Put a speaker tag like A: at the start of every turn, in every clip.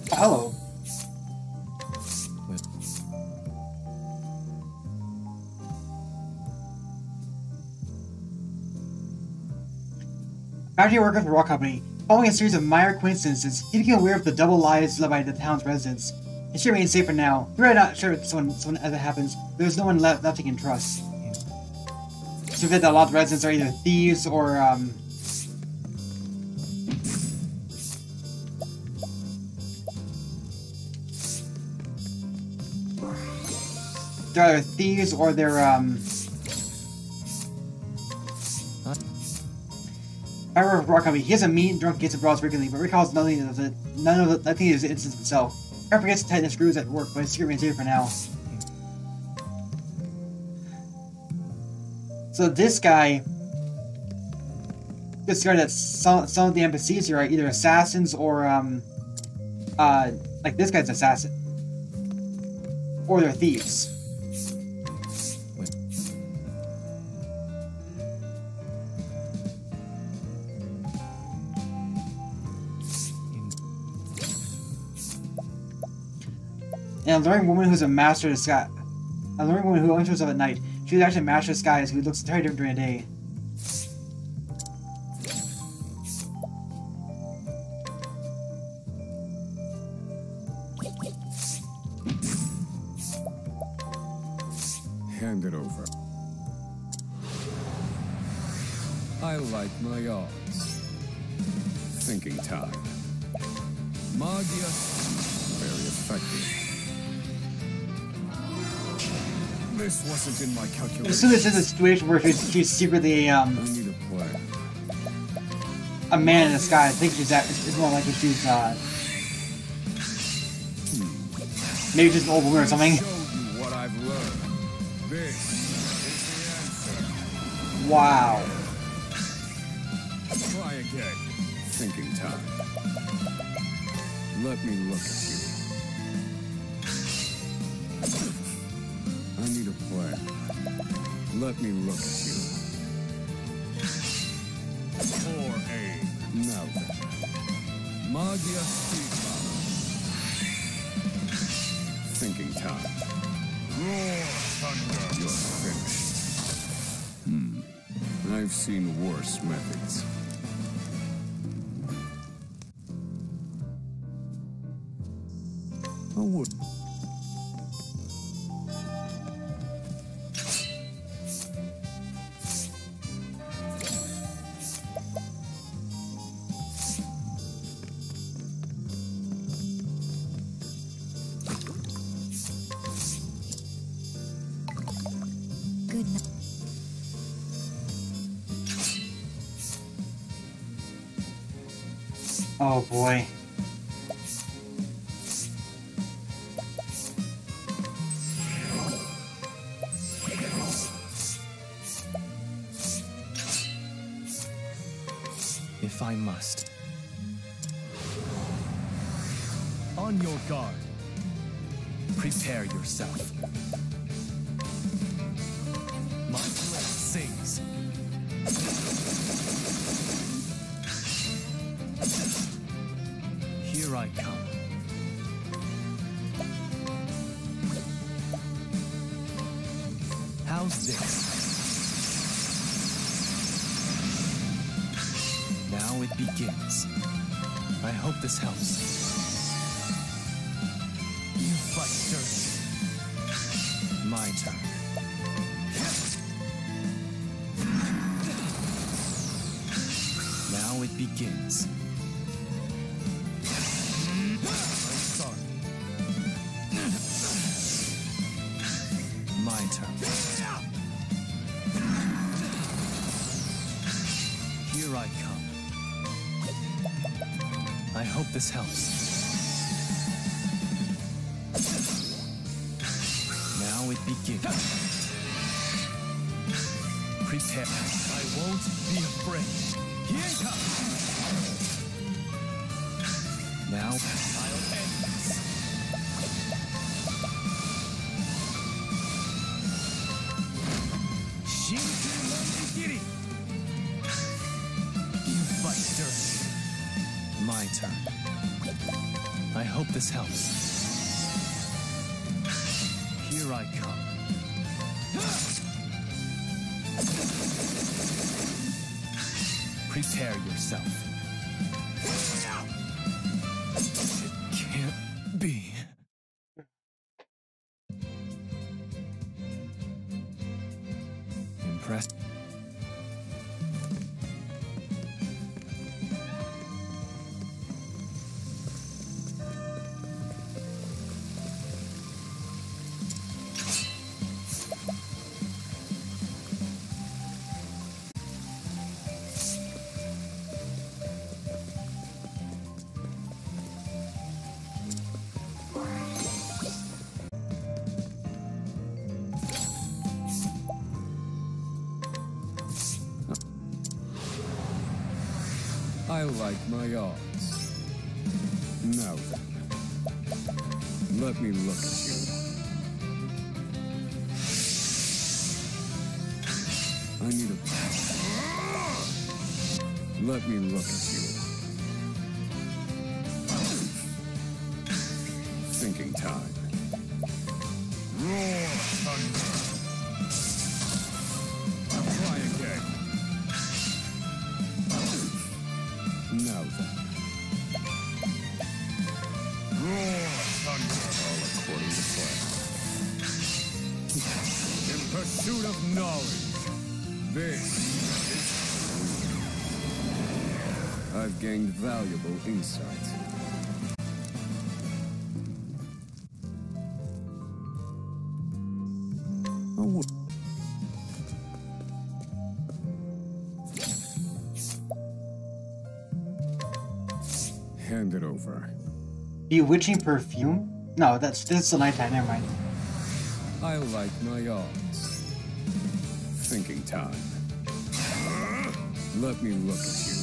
A: Hello. Factory worker for the Rock Company. Following a series of minor coincidences, he became aware of the double lives led by the town's residents. He should remain safe for now. We're not sure if someone as it happens, there's no one left he can trust. So that a lot of residents are either thieves or they're either thieves or they're However, Rock Company, he has a mean, drunk, gets abroad frequently, but recalls nothing of his instance himself. He forgets to tighten the screws at work, but his secret remains here for now. So this guy discovered that some of the NPCs here are either assassins or like this guy's an assassin, or they're thieves. And a luring woman who's a master of disguise. A luring woman who only shows up at night. She's actually a master of disguise who looks entirely different during the day.
B: Hand it over. I like my odds. Thinking time. Magia. Very effective. This wasn't in my calculation.
A: As soon as this is a situation where she's secretly a man in the sky, I think it's more likely she's maybe just an old woman or something.
B: What I've learned. This is the answer.
A: Wow.
B: Try again. Thinking time. Let me look at you. I need a plan. Let me look at you. Poor aim. Now then. Magia Stipa. Thinking time. Roar thunder. You're finished. I've seen worse methods. Oh,
A: Oh boy.
C: If I must. On your guard. Prepare yourself. My blade sings. Here I come. How's this? Now it begins. I hope this helps. You fight dirty. My turn. Now it begins. I'm sorry. My turn. Here I come. I hope this helps. Now it begins. Prepare. I won't be afraid. Now I'll end this. You fight dirty. My turn. I hope this helps. Here I come. Prepare yourself. It can't be. Impressed.
B: I like my odds. Now then, let me look at you. I need a... Let me look at you. Thinking time. Roar thunder. Try again. Now then. Roar thunder. All according to plan. In pursuit of knowledge. This is true. I've gained valuable insight. Oh. Hand it over.
A: Bewitching perfume? No, this is the nighttime, never mind.
B: I like my odds. Thinking time. Let me look at you.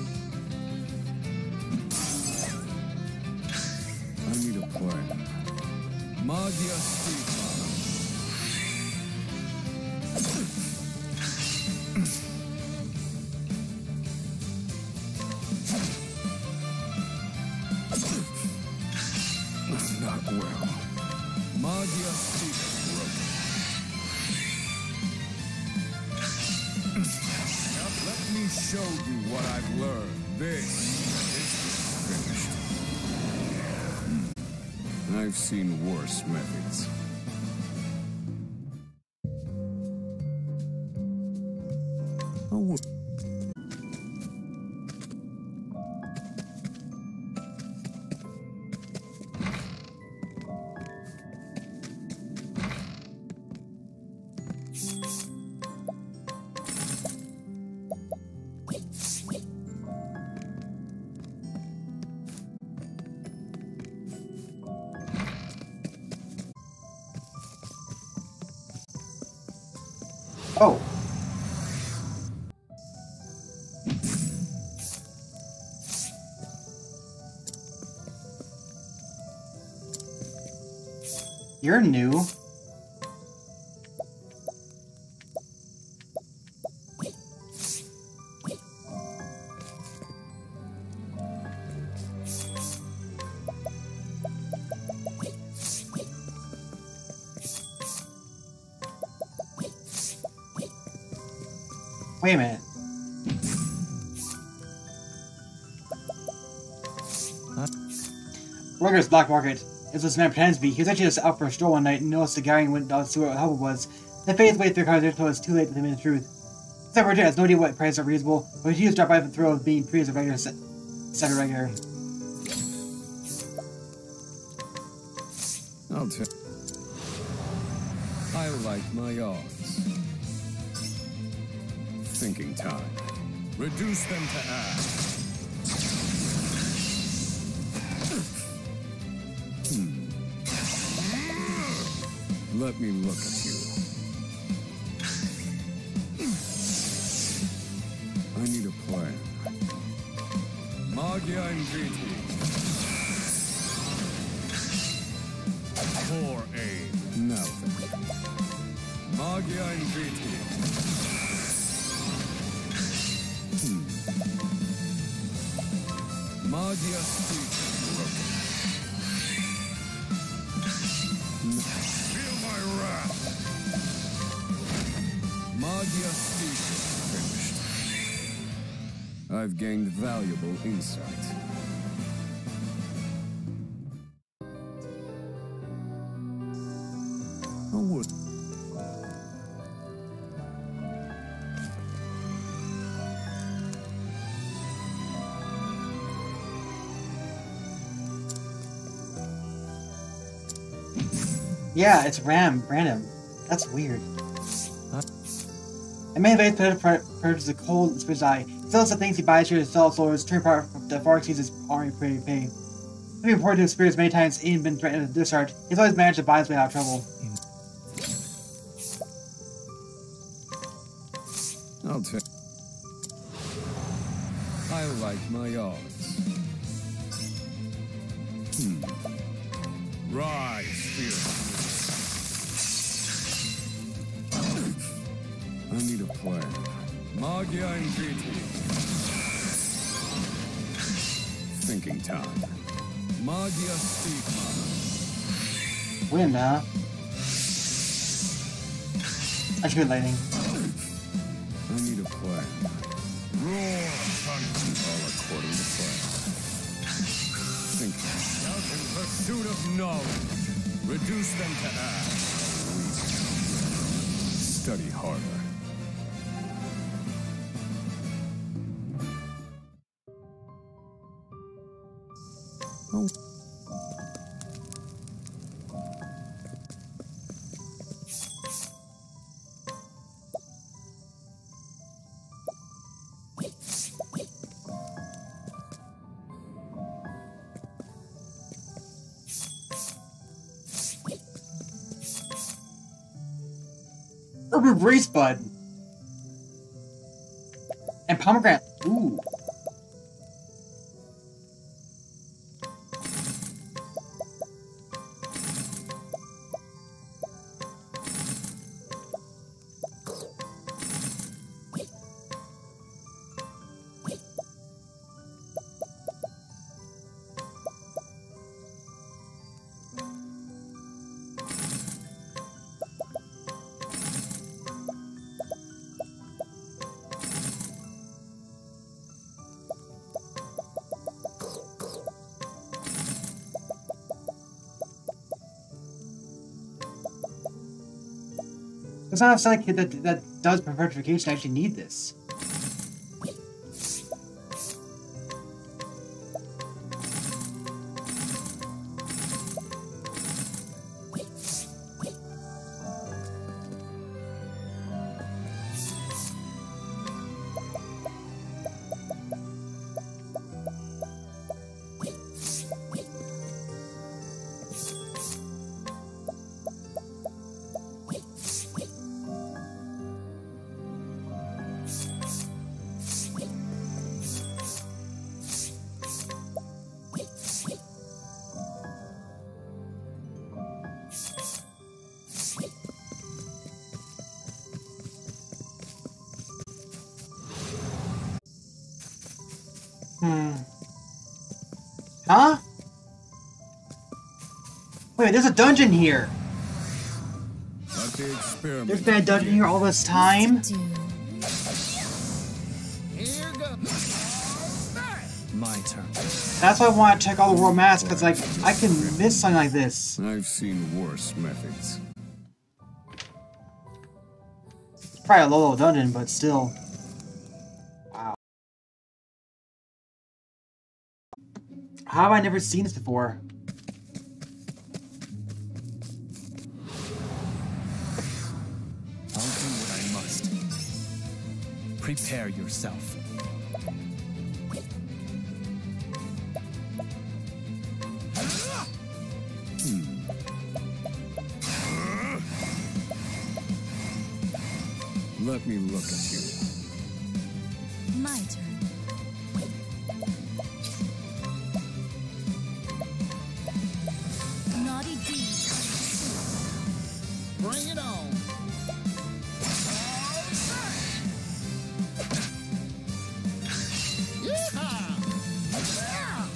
B: I need a plan. Magia Stipa. Not well. Magia Stipa broken. Now let me show you what I've learned. This is finished. I've seen worse methods. Oh.
A: Oh. You're new. Wait a minute. Ruger's Black Market. As this man pretends to be, he was actually just out for a stroll one night and noticed the guy and went down to see what help it was. Then faded his way through cars until it was too late to tell him the truth. Except for has no idea what prices are reasonable, but he just dropped by the thrill of being free as a regular set regular.
B: I'll tell. I like my odds. Thinking time. Reduce them to ash. Let me look at you. I need a plan. Magia and Viti. Poor aim. Now then. Magia and Viti. Magia speech broken. Feel my wrath. Magia speech finished. I've gained valuable insight. Oh,
A: Yeah, it's random. That's weird. A man invades purges the cold in his eye. He sells the things he buys here to sell swords, turn part of the far exceeds his army pay. Having reported to his spirits many times, even been threatened with discharge, he's always managed to buy his way out of trouble.
B: I'll take. I like my odds. Rise, fear. I need a plan. Magia and VT. Thinking time. Magia Stigma.
A: Wind, huh? I should be lighting.
B: I need a plan. Roar, thunder. All according to plan. Thinking. Out in pursuit of knowledge. Reduce them to ash. Study harder. Oh.
A: Urban Breeze Bud. And Pomegranate. Ooh. It's not a select kid that does petrification actually need this. Huh? Wait, there's a dungeon here! There's been a dungeon here all this time?
C: Here goes. My turn.
A: That's why I want to check all the world maps, because like, I can miss something like this.
B: I've seen worse methods.
A: It's probably a low dungeon, but still. Wow. How have I never seen this before?
C: I'll do what I must. Prepare yourself.
B: Let me look at you.
D: My turn. Naughty deeds.
C: Bring it on. Yeehaw!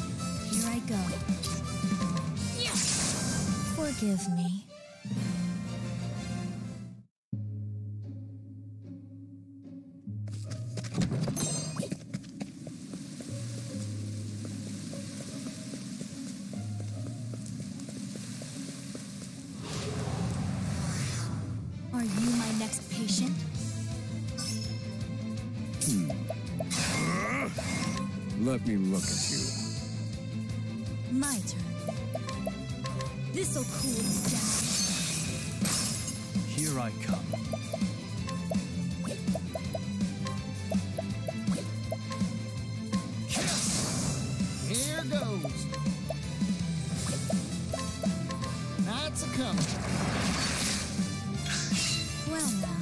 D: Forgive me. Are you my next patient?
B: Let me look at you.
D: My turn. This'll cool you down.
C: Here I come.
E: Here goes. That's a coming.
D: Well now.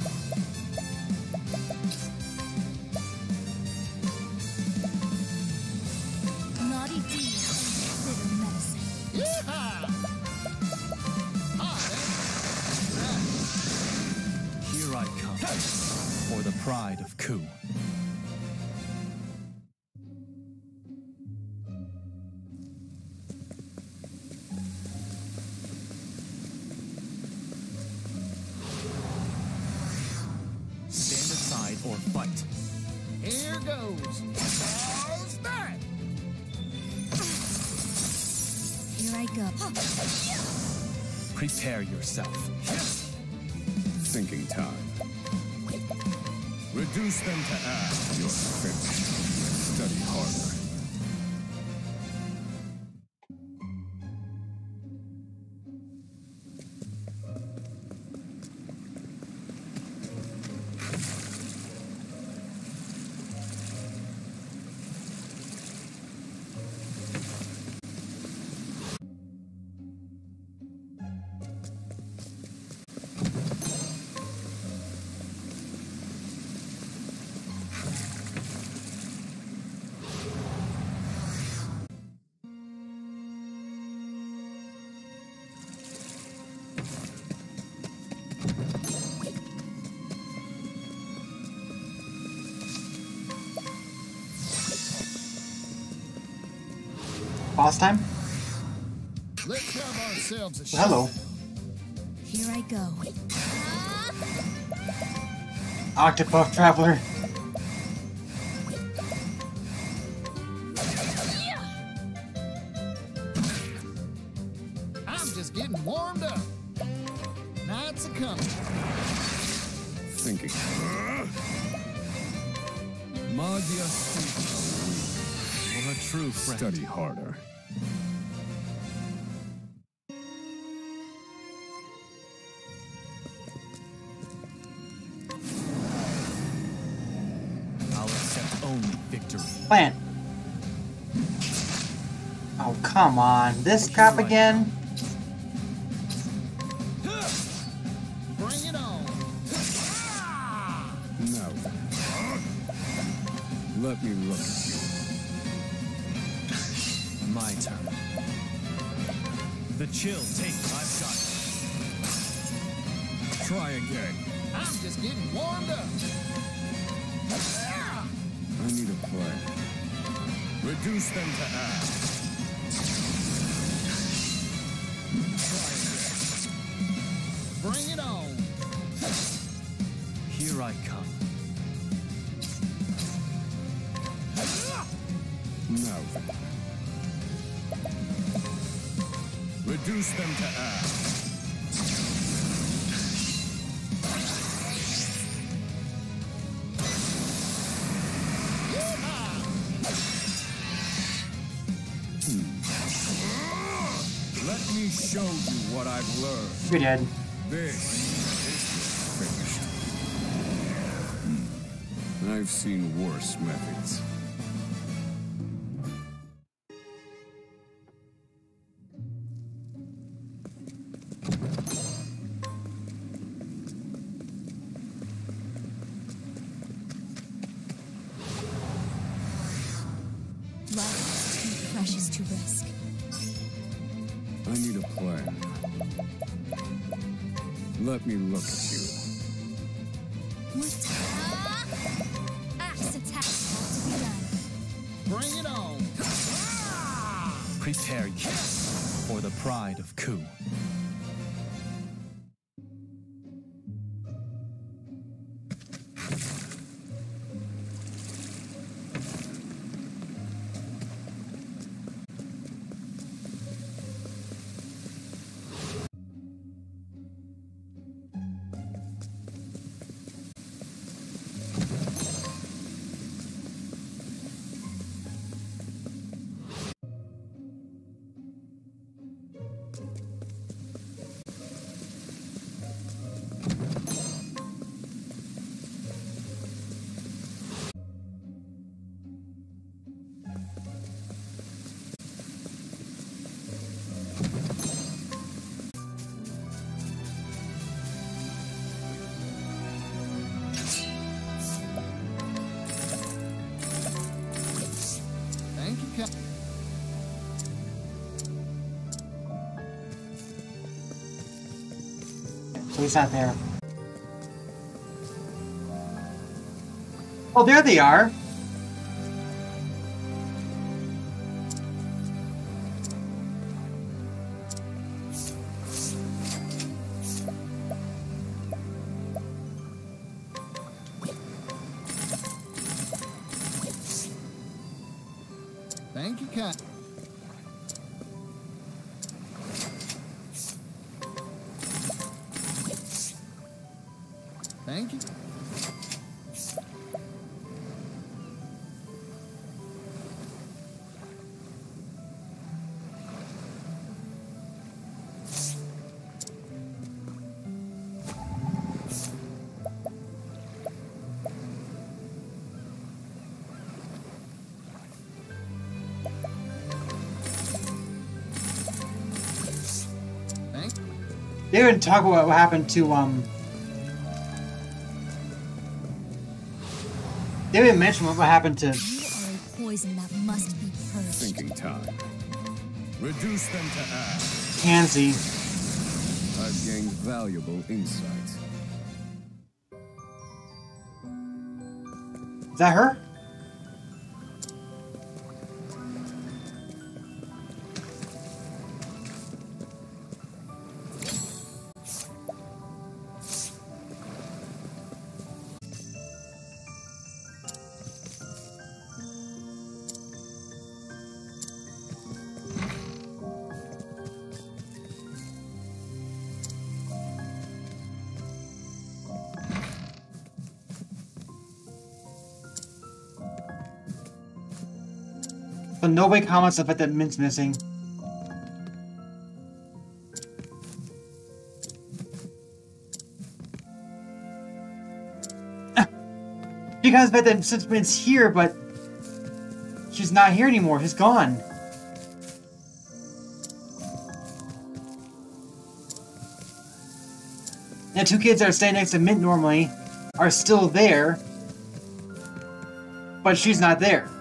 D: Naughty deeds and bitter medicine.
E: Yeehaw!
C: Here I come. For the pride of Ku. Stand aside or fight.
E: Here goes. How's that?
D: Here I go.
C: Prepare yourself.
B: Thinking time. Reduce them to ash. You're finished. Study harder.
A: Boss time?
E: Let's have ourselves a
A: Well, hello.
D: Here I go.
A: Octopath Traveler.
E: I'm just getting warmed up. That's a coming.
B: Thinking.
C: Magia for a true friend.
B: Study harder.
C: I'll accept only victory.
A: Plant. Oh, come on. This crap again?
E: Bring it on.
B: No. Let me look at you.
C: My turn. The chill take. I've got it.
B: Try again.
E: I'm just getting warmed up.
B: I need a plan. Reduce them to ash.
E: Bring it on.
C: Here I come.
B: No. Reduce them to ash. Let me show you what I've learned.
A: You're dead.
B: This is finished. I've seen worse methods.
D: Life is too precious to risk.
B: I need a plan. Let me look at you.
D: What? Axe attacks have to be done.
E: Bring it on.
C: Prepare you for the pride of Ku.
A: He's not there. Oh, there they are!
E: Thank you, Cat. Thank you.
A: They didn't talk about what happened to, They didn't mention what happened to...
D: You are a poison that must be purged.
B: Thinking time. Reduce them to ash.
A: Tansy.
B: I've gained valuable insights.
A: Is that her? So nobody comments on the fact that Mint's missing. Because the fact that since Mint's here, but she's not here anymore. She's gone. The two kids that are standing next to Mint normally are still there, but she's not there.